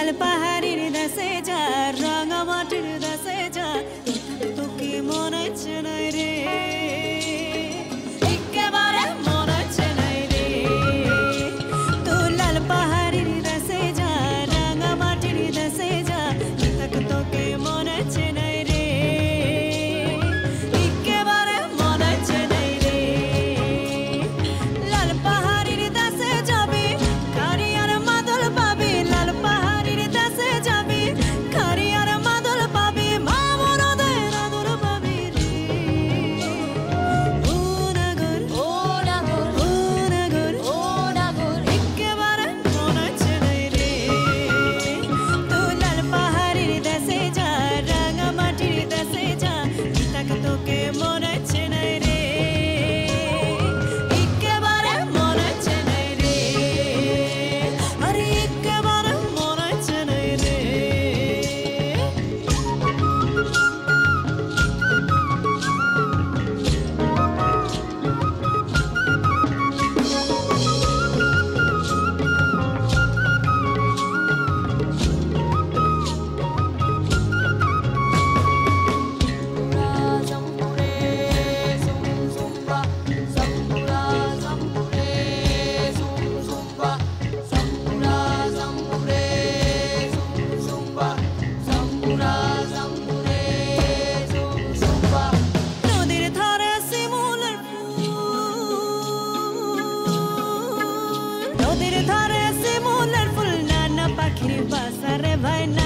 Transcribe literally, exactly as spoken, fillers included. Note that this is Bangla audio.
লাল পাহাড়ের দেশে যা রাঙা মাটির দেশে যা তোকে মনে হচ্ছে না রে একেবারে মনে হচ্ছে না রে তো লাল পাহাড়ের দেশে যা রাঙা মাটির দেশে যা তোকে মনে হচ্ছে না রে একেবারে মনে হচ্ছে না রে লাল পাহাড়ের দেশে যাবে কারি আর মাদল পাবে লাল পাহাড়ের দেশে যাবে কারি আর মাদল পাবে মা মনদের আদর পাবে রে ও নাগর ও নাগর ও নাগর ও নাগর একেবারে মনে হচ্ছে না রে তো লাল পাহাড়ের দেশে যা রাঙা মাটির দেশে যা তাক তোকে মনে হচ্ছে না রে একেবারে মনে হচ্ছে না রে আরে একেবারে মনে হচ্ছে না রে নদীর ধারে শিমুলের ফুল নদীর ধারে শিমুলের ফুল নানা পাখির বাসা রে ভাই না